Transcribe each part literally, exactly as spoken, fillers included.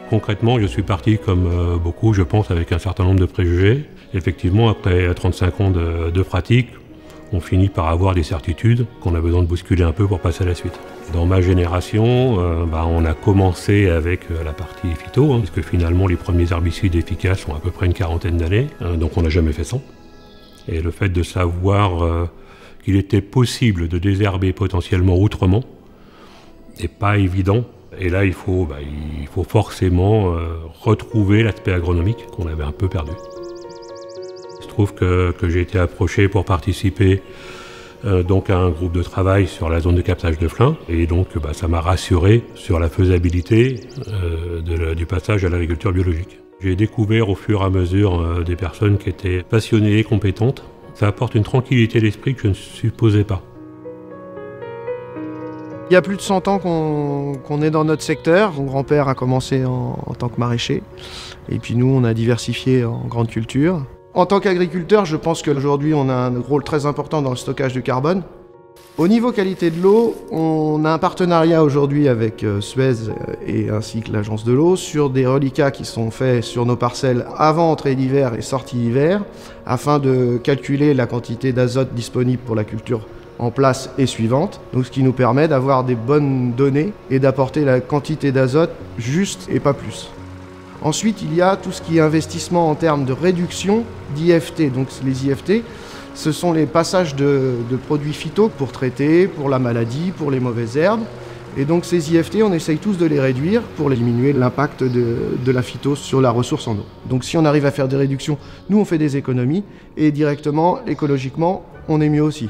Concrètement, je suis parti comme euh, beaucoup, je pense, avec un certain nombre de préjugés. Effectivement, après trente-cinq ans de, de pratique, on finit par avoir des certitudes qu'on a besoin de bousculer un peu pour passer à la suite. Dans ma génération, euh, bah, on a commencé avec euh, la partie phyto, hein, puisque finalement les premiers herbicides efficaces ont à peu près une quarantaine d'années, hein, donc on n'a jamais fait sans. Et le fait de savoir euh, qu'il était possible de désherber potentiellement autrement n'est pas évident. Et là, il faut, bah, il faut forcément euh, retrouver l'aspect agronomique qu'on avait un peu perdu. Il se trouve que, que j'ai été approché pour participer euh, donc à un groupe de travail sur la zone de captage de flin. Et donc, bah, ça m'a rassuré sur la faisabilité euh, de la, du passage à l'agriculture biologique. J'ai découvert au fur et à mesure euh, des personnes qui étaient passionnées et compétentes. Ça apporte une tranquillité d'esprit que je ne supposais pas. Il y a plus de cent ans qu'on qu'on est dans notre secteur. Mon grand-père a commencé en, en tant que maraîcher. Et puis nous, on a diversifié en grande culture. En tant qu'agriculteur, je pense qu'aujourd'hui, on a un rôle très important dans le stockage du carbone. Au niveau qualité de l'eau, on a un partenariat aujourd'hui avec Suez et ainsi que l'Agence de l'eau sur des reliquats qui sont faits sur nos parcelles avant entrée d'hiver et sortie d'hiver, afin de calculer la quantité d'azote disponible pour la culture en place et suivante, donc ce qui nous permet d'avoir des bonnes données et d'apporter la quantité d'azote juste et pas plus. Ensuite, il y a tout ce qui est investissement en termes de réduction d'I F T. Donc les I F T, ce sont les passages de, de produits phyto pour traiter, pour la maladie, pour les mauvaises herbes. Et donc ces I F T, on essaye tous de les réduire pour diminuer l'impact de, de la phyto sur la ressource en eau. Donc si on arrive à faire des réductions, nous on fait des économies et directement, écologiquement, on est mieux aussi.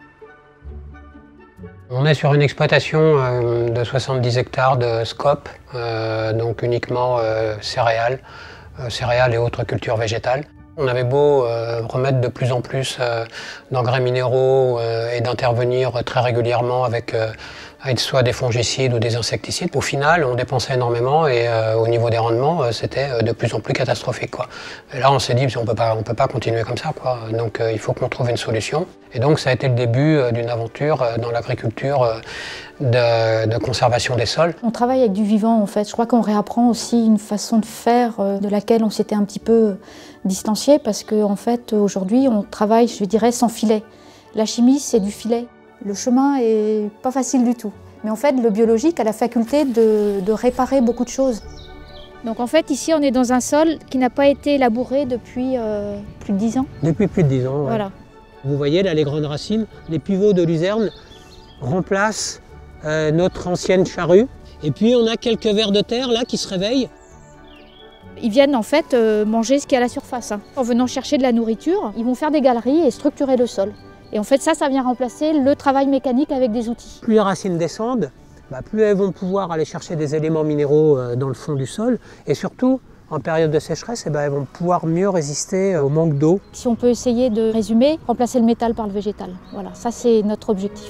On est sur une exploitation euh, de soixante-dix hectares de scope, euh, donc uniquement euh, céréales, euh, céréales et autres cultures végétales. On avait beau euh, remettre de plus en plus euh, d'engrais minéraux euh, et d'intervenir très régulièrement avec, euh, avec soit des fongicides ou des insecticides. Au final, on dépensait énormément et euh, au niveau des rendements, euh, c'était de plus en plus catastrophique, quoi. Et là, on s'est dit, on peut pas, on peut pas continuer comme ça, quoi. Donc, euh, il faut qu'on trouve une solution. Et donc, ça a été le début euh, d'une aventure euh, dans l'agriculture euh, de, de conservation des sols. On travaille avec du vivant, en fait. Je crois qu'on réapprend aussi une façon de faire euh, de laquelle on s'était un petit peu distancié, parce qu'en en fait, aujourd'hui, on travaille, je dirais, sans filet. La chimie, c'est du filet. Le chemin est pas facile du tout. Mais en fait, le biologique a la faculté de, de réparer beaucoup de choses. Donc en fait, ici, on est dans un sol qui n'a pas été labouré depuis euh, plus de dix ans. Depuis plus de dix ans, ouais. Voilà. Vous voyez là les grandes racines, les pivots de luzerne remplacent euh, notre ancienne charrue. Et puis on a quelques vers de terre là qui se réveillent. Ils viennent en fait euh, manger ce qu'il y a à la surface. Hein. En venant chercher de la nourriture, ils vont faire des galeries et structurer le sol. Et en fait ça, ça vient remplacer le travail mécanique avec des outils. Plus les racines descendent, bah, plus elles vont pouvoir aller chercher des éléments minéraux euh, dans le fond du sol. Et surtout, en période de sécheresse, eh ben, elles vont pouvoir mieux résister au manque d'eau. Si on peut essayer de résumer, remplacer le métal par le végétal. Voilà, ça c'est notre objectif.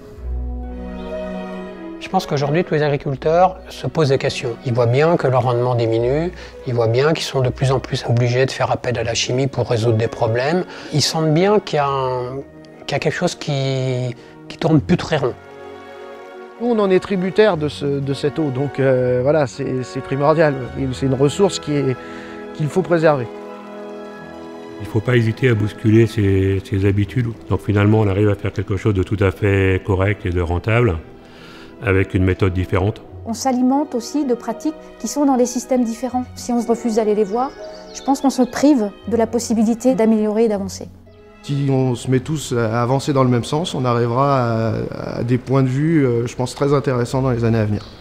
Je pense qu'aujourd'hui, tous les agriculteurs se posent des questions. Ils voient bien que leur rendement diminue, ils voient bien qu'ils sont de plus en plus obligés de faire appel à la chimie pour résoudre des problèmes. Ils sentent bien qu'il y a, un, qu'il y a quelque chose qui, qui tourne plus très rond. Nous, on en est tributaire de, ce, de cette eau, donc euh, voilà, c'est primordial. C'est une ressource qu'il qu'il faut préserver. Il ne faut pas hésiter à bousculer ses, ses habitudes. Donc finalement, on arrive à faire quelque chose de tout à fait correct et de rentable, avec une méthode différente. On s'alimente aussi de pratiques qui sont dans des systèmes différents. Si on se refuse d'aller les voir, je pense qu'on se prive de la possibilité d'améliorer et d'avancer. Si on se met tous à avancer dans le même sens, on arrivera à, à des points de vue, je pense, très intéressants dans les années à venir.